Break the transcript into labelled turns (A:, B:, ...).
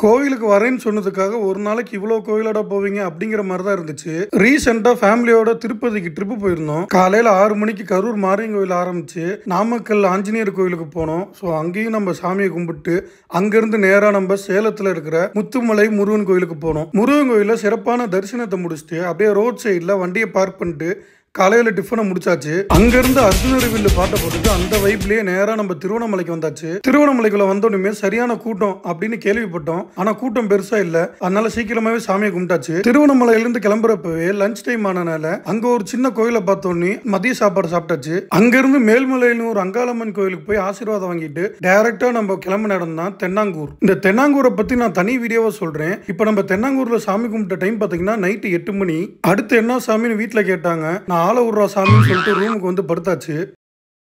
A: கோயிலுக்கு வரேன்னு சொன்னதுக்காக ஒரு நாளைக்கு இவ்வளோ கோயிலோட போவீங்க அப்படிங்கிற மாதிரி தான் இருந்துச்சு. ரீசெண்டாக ஃபேமிலியோட திருப்பதிக்கு ட்ரிப்பு போயிருந்தோம். காலையில் 6 மணிக்கு கரூர் மாரியன் கோயில் ஆரம்பிச்சு நாமக்கல் ஆஞ்சநேயர் கோயிலுக்கு போனோம். ஸோ அங்கேயும் நம்ம சாமியை கும்பிட்டு அங்கேருந்து நேராக நம்ம சேலத்தில் இருக்கிற முத்துமலை முருகன் கோயிலுக்கு போனோம். முருகன் கோயிலில் சிறப்பான தரிசனத்தை முடிச்சுட்டு அப்படியே ரோட் சைடில் வண்டியை பார்க் பண்ணிட்டு காலையில் டிஃபனை முடிச்சாச்சு. அங்கிருந்து அர்ஜுனர் வில்லு பாட்டை போட்டுட்டு அந்த வைப்லயே நேராக நம்ம திருவண்ணாமலைக்கு வந்தாச்சு. திருவண்ணாமலைக்குள்ள வந்தோடனே சரியான கூட்டம் அப்படின்னு கேள்விப்பட்டோம். ஆனா கூட்டம் பெருசா இல்ல. அதனால சீக்கிரமாவே சாமியை கும்பிட்டாச்சு. திருவண்ணாமலையிலிருந்து கிளம்புறப்பவே லஞ்ச் டைம் ஆனனால அங்க ஒரு சின்ன கோயிலை பார்த்தோன்னே மதிய சாப்பாடு சாப்பிட்டாச்சு. அங்கிருந்து மேல்மலையில ஒரு அங்காளம்மன் கோயிலுக்கு போய் ஆசீர்வாதம் வாங்கிட்டு டைரக்டா நம்ம கிளம்பின இடம் தான் தென்னாங்கூர். இந்த தென்னாங்கூரை பத்தி நான் தனி வீடியோவா சொல்றேன். இப்ப நம்ம தென்னாங்கூர்ல சாமி கும்பிட்ட டைம் பாத்தீங்கன்னா நைட்டு 8 மணி. அடுத்து என்ன சாமின்னு வீட்டுல கேட்டாங்க. நான் ஆள விடுறா சாமின்னு சொல்லிட்டு ரூமுக்கு வந்து படுத்தாச்சு.